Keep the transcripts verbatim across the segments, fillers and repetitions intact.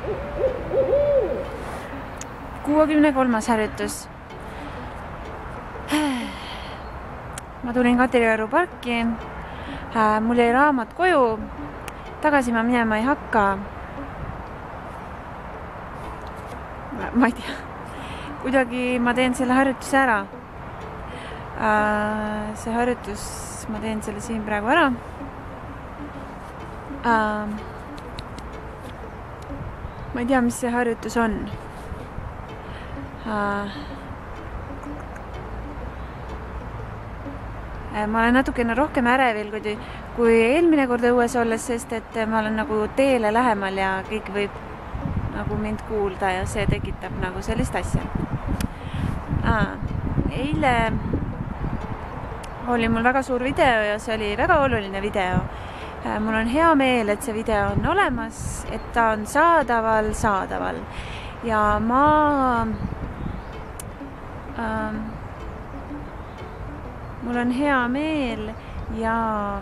kuuekümne kolmas harjutus. Ma tulin Kadrioru parki. Mul jäi raamat koju. Tagasi ma minema ei hakka. Ma ei tea. Kuidagi ma teen selle harjutuse ära. See harjutus, ma teen selle siin praegu ära. Ma ei tea, mis see harjutus on. Ma olen natukene rohkem ärevil kui eelmine kord õues olles, sest et ma olen nagu teele lähemal ja kõik võib nagu mind kuulda ja see tekitab nagu sellist asja. Eile oli mul väga suur video ja see oli väga oluline video. Mul on hea meel, et see video on olemas, et ta on saadaval, saadaval. Ja ma... Ähm, mul on hea meel ja...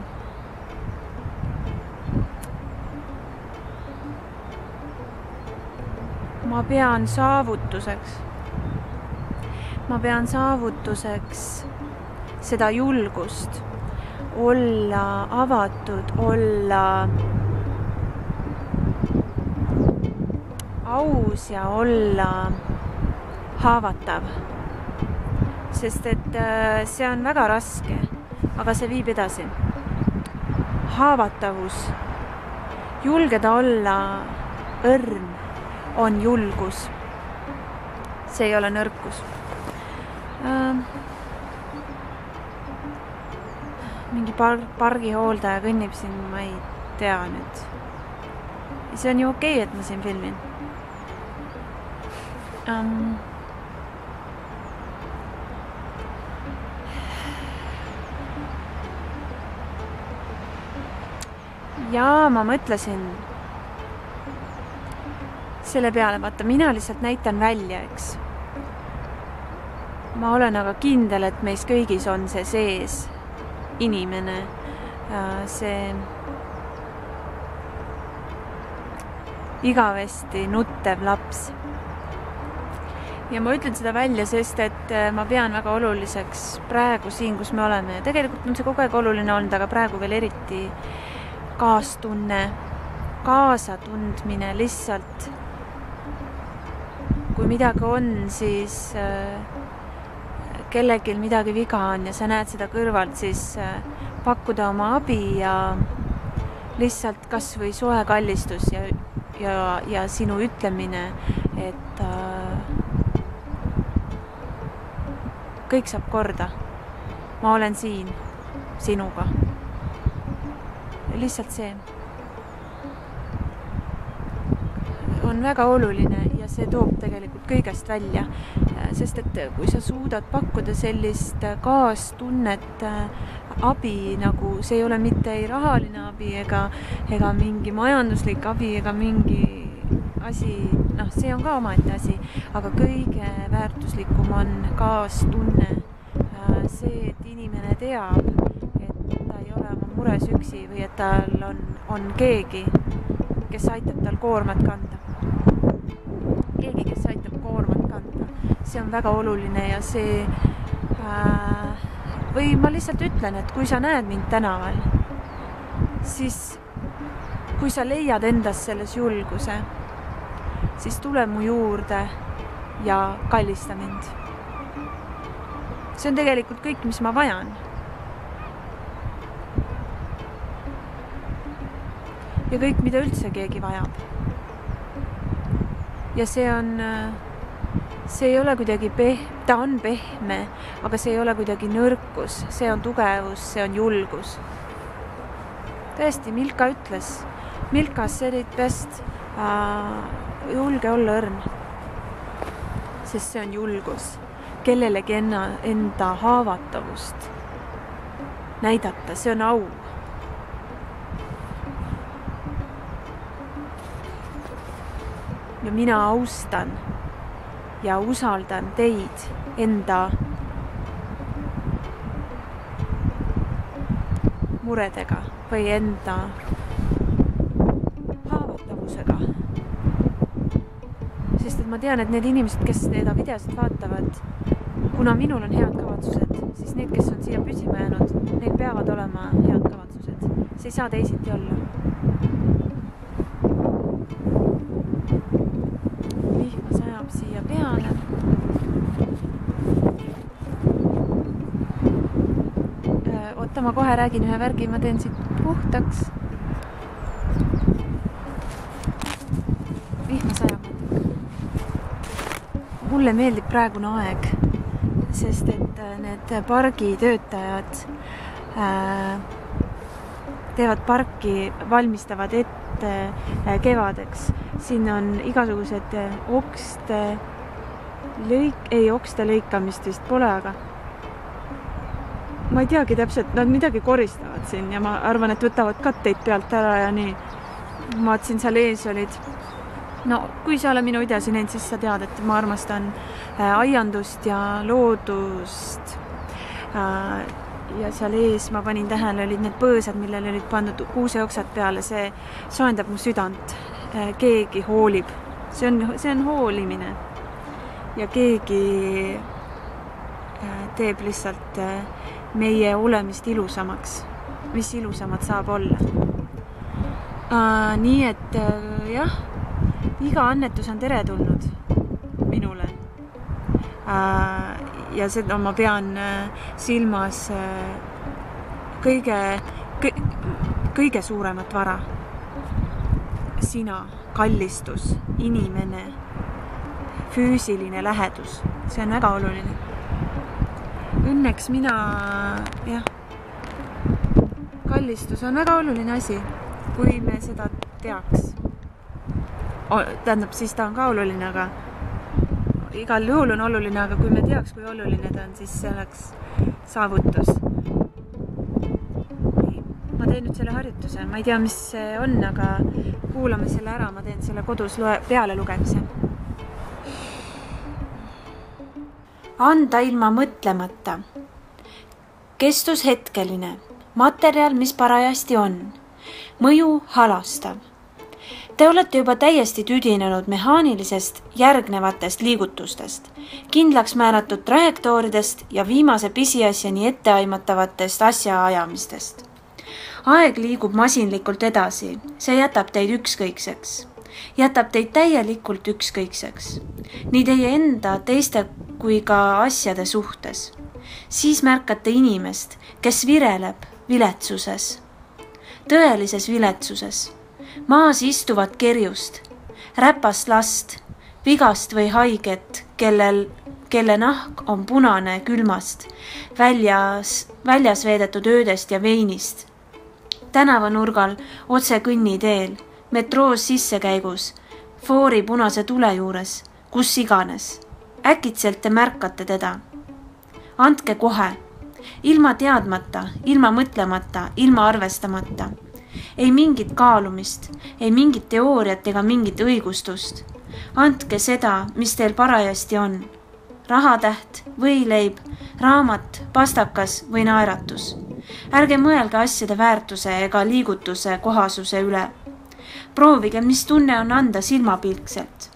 Ma pean saavutuseks. Ma pean saavutuseks seda julgust. Olla avatud, olla aus ja olla haavatav. Sest et see on väga raske, aga see viib edasi. Haavatavus, julgeda olla õrn on julgus. See ei ole nõrkus. Mingi par pargi hooldaja kõnnib siin, ma ei tea nüüd. See on ju okei, et ma siin filmin. Um, ja ma mõtlesin selle peale, vaata, mina lihtsalt näitan välja, eks. Ma olen aga kindel, et meis kõigis on see sees inimene, see igavesti nuttev laps. Ja ma ütlen seda välja, sest et ma pean väga oluliseks praegu siin, kus me oleme. Ja tegelikult on see kogu aeg oluline olnud, aga praegu veel eriti kaastunne, kaasatundmine lihtsalt. Kui midagi on, siis kellegil midagi viga on ja sa näed seda kõrvalt, siis pakkuda oma abi ja lihtsalt kas või soe kallistus ja, ja, ja sinu ütlemine, et äh, kõik saab korda. Ma olen siin sinuga. Ja lihtsalt see on väga oluline ja see toob tegelikult kõigest välja. Sest et kui sa suudad pakkuda sellist kaastunnet, abi, nagu see ei ole mitte ei rahaline abi ega, ega mingi majanduslik abi ega mingi asi, noh, see on ka omaette asi, aga kõige väärtuslikum on kaastunne. See, et inimene teab, et ta ei ole oma mures üksi või et tal on, on keegi, kes aitab tal koormat kanda. Keegi, kes aitab koormat kanda. See on väga oluline ja see äh, või ma lihtsalt ütlen, et kui sa näed mind tänaval, siis kui sa leiad endas selles julguse, siis tule mu juurde ja kallista mind. See on tegelikult kõik, mis ma vajan. Ja kõik, mida üldse keegi vajab. Ja see on... See ei ole kuidagi peh-, ta on pehme, aga see ei ole kuidagi nõrkus, see on tugevus, see on julgus. Tõesti, Milka ütles, Milka said it best, uh, julge olla õrn, sest see on julgus, kellelegi enna, enda haavatavust näidata, see on au. Ja mina austan ja usaldan teid enda muredega või enda haavatavusega. ma tean, et need inimesed, kes seda videosid vaatavad, kuna minul on head kavatsused, siis need, kes on siia püsima jäänud, neil peavad olema head kavatsused. See ei saa teisiti olla. Vihma sajab siia peale. Oota, ma kohe räägin ühe värgi, ma teen siit puhtaks. Vihma sajab. Mulle meeldib praegune aeg, sest et need pargi töötajad äh, teevad parki, valmistavad ette äh, kevadeks. Siin on igasugused okste lõik, ei okste lõikamist vist pole, aga ma ei teagi täpselt, nad midagi koristavad siin ja ma arvan, et võtavad katteid pealt ära ja nii. Ma vaatasin, seal ees olid. No, kui sa ole minu videosi näinud, siis sa tead, et ma armastan äh, aiandust ja loodust. Äh, ja seal ees ma panin tähele, olid need põõsad, millele olid pandud kuuseoksad peale. See soendab mu südant. Äh, keegi hoolib. See on, see on hoolimine. Ja keegi äh, teeb lihtsalt äh, meie olemist ilusamaks. Mis ilusamad saab olla. Äh, nii et äh, jah, iga annetus on teretulnud minule. Ja seda ma pean silmas kõige, kõige suuremat vara. Sina, kallistus, inimene, füüsiline lähedus. See on väga oluline. Õnneks mina, jah, kallistus on väga oluline asi, kui me seda teaks. Tähendab, siis ta on ka oluline, aga igal juhul on oluline, aga kui me teaks, kui oluline ta on, siis see oleks saavutus. Nii, ma teen nüüd selle harjutuse. Ma ei tea, mis see on, aga kuulame selle ära. Ma teen selle kodus loe, peale lugemise. Anda ilma mõtlemata. Kestus hetkeline. Materjal, mis parajasti on. Mõju halastav. Te olete juba täiesti tüdinenud mehaanilisest järgnevatest liigutustest, kindlaks määratud trajektooridest ja viimase pisiasjani etteaimatavatest asjaajamistest. Aeg liigub masinlikult edasi, see jätab teid ükskõikseks. Jätab teid täielikult ükskõikseks. Nii teie enda, teiste kui ka asjade suhtes. Siis märkate inimest, kes vireleb viletsuses. Tõelises viletsuses. Maas istuvad kerjust, räpast last, vigast või haiget, kellel, kelle nahk on punane külmast, väljas, väljas veedetud öödest ja veinist. Tänavanurgal, otse kõnniteel, metroos sissekäigus, foori punase tule juures, kus iganes. Äkitselt te märkate teda. Andke kohe, ilma teadmata, ilma mõtlemata, ilma arvestamata. Ei mingit kaalumist, ei mingit teooriat ega mingit õigustust. Andke seda, mis teil parajasti on. Rahatäht, võileib, raamat, pastakas või naeratus. Ärge mõelge asjade väärtuse ega liigutuse kohasuse üle. Proovige, mis tunne on anda silmapilkselt.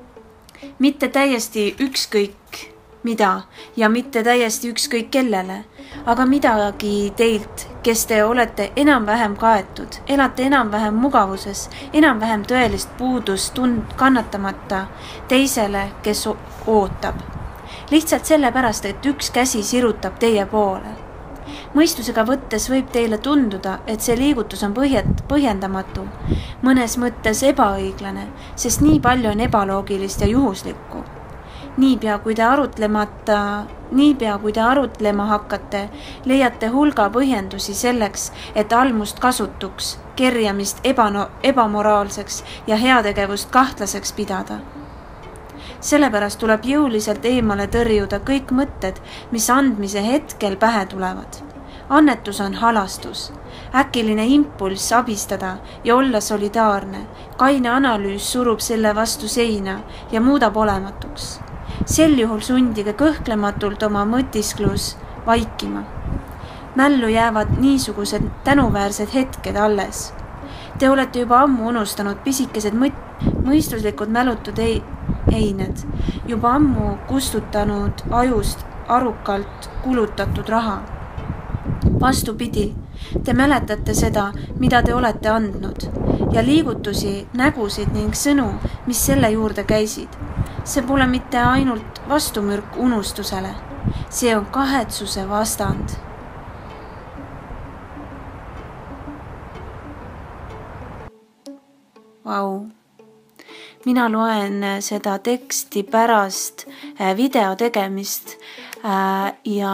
Mitte täiesti ükskõik mida ja mitte täiesti ükskõik kellele, aga midagi teilt, kes te olete enam-vähem kaetud, elate enam-vähem mugavuses, enam-vähem tõelist puudust tund kannatamata teisele, kes ootab. Lihtsalt sellepärast, et üks käsi sirutab teie poole. Mõistusega võttes võib teile tunduda, et see liigutus on põhjendamatu, mõnes mõttes ebaõiglane, sest nii palju on ebaloogilist ja juhuslikku. Niipea kui te arutlemata, niipea kui te arutlema hakkate, leiate hulga põhjendusi selleks, et almust kasutuks, kerjamist ebano, ebamoraalseks ja heategevust kahtlaseks pidada. Sellepärast tuleb jõuliselt eemale tõrjuda kõik mõtted, mis andmise hetkel pähe tulevad. Annetus on halastus, äkiline impulss abistada ja olla solidaarne, kaine analüüs surub selle vastu seina ja muudab olematuks. Sel juhul sundige kõhklematult oma mõtisklus vaikima. Mällu jäävad niisugused tänuväärsed hetked alles. Te olete juba ammu unustanud pisikesed mõt- mõistuslikud mälutud ei- eined, juba ammu kustutanud ajust arukalt kulutatud raha. Vastupidi, te mäletate seda, mida te olete andnud ja liigutusi, nägusid ning sõnu, mis selle juurde käisid. See pole mitte ainult vastumürk unustusele, see on kahetsuse vastand. Vau. Mina loen seda teksti pärast video tegemist ja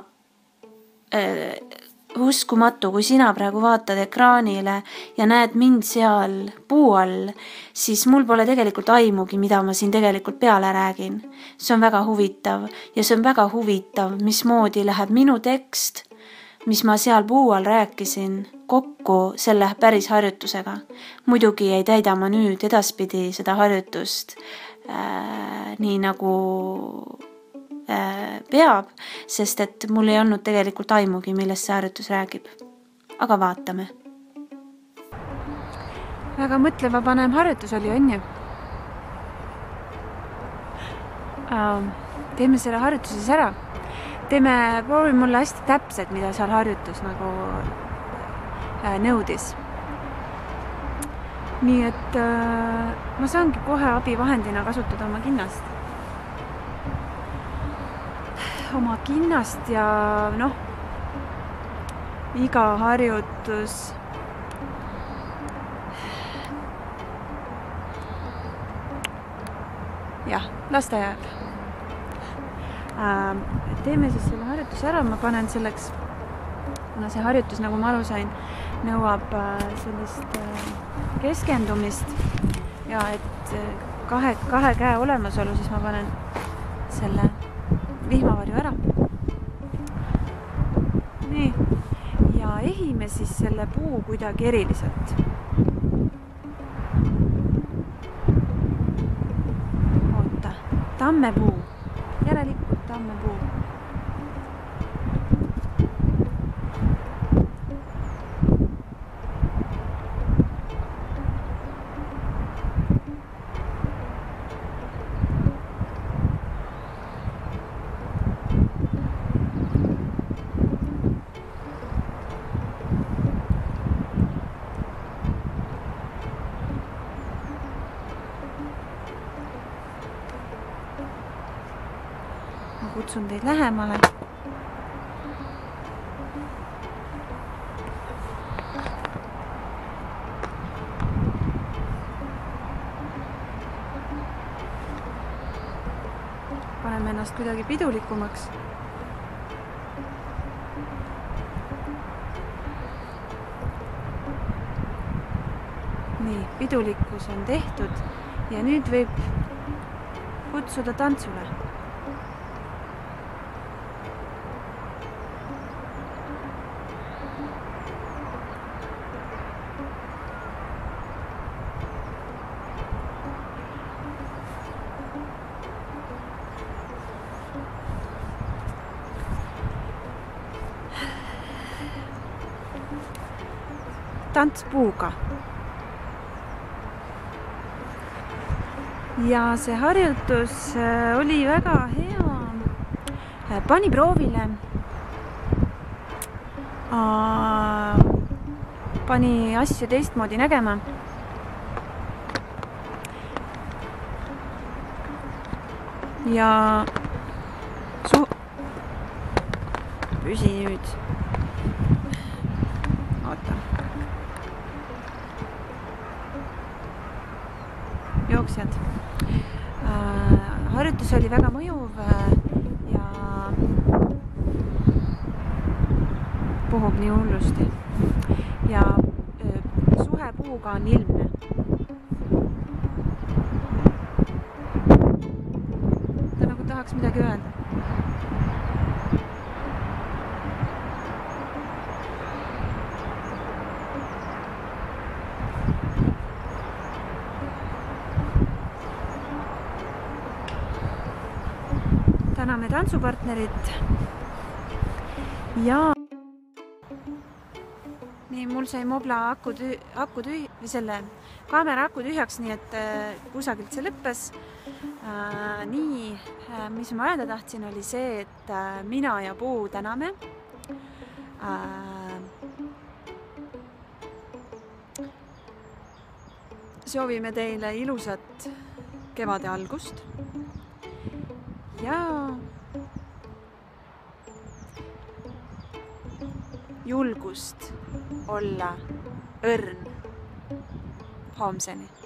uskumatu, kui sina praegu vaatad ekraanile ja näed mind seal puu all, siis mul pole tegelikult aimugi, mida ma siin tegelikult peale räägin. See on väga huvitav ja see on väga huvitav, mismoodi läheb minu tekst, mis ma seal puu all rääkisin, kokku selle päris harjutusega. Muidugi ei täida ma nüüd edaspidi seda harjutust äh, nii nagu äh, peab, sest et mul ei olnud tegelikult aimugi, millest see harjutus räägib. Aga vaatame. Väga mõtleva panem harjutus oli, on ju? Uh, teeme selle harjutuse siis ära. Teeme, proovi mulle hästi täpselt, mida seal harjutus nagu äh, nõudis. Nii et äh, ma saangi kohe abivahendina kasutada oma kinnast. Oma kinnast ja noh, iga harjutus jah, las ta jääb. Teeme siis selle harjutuse ära, ma panen selleks, kuna see harjutus, nagu ma aru sain, nõuab sellist keskendumist ja et kahe, kahe käe olemasolu, siis ma panen selle vihmavarju ära. Nii, ja ehime siis selle puu kuidagi eriliselt. Oota, tammepuu, järelikult tammepuu. Ma kutsun teid lähemale. Paneme ennast kuidagi pidulikumaks. Nii, pidulikkus on tehtud ja nüüd võib kutsuda tantsule. Tants puuga. Ja see harjutus oli väga hea. Pani proovile. Pani asju teistmoodi nägema. Ja su... Püsi nüüd. Oota. Jooksjad. Äh, harjutus oli väga mõjuv ja puhub nii hullusti. Ja äh, suhe puuga on ilmne. Ta nagu tahaks midagi öelda. Täname tantsupartnerit ja nii, mul mul sai Mobla aku, tüü, aku tüü, või selle kaamera aku tühjaks, nii et kusagilt see lõppes. Äh, nii, mis ma öelda tahtsin, oli see, et mina ja Puu täname. Äh, soovime teile ilusat kevade algust ja julgust olla õrn homseni.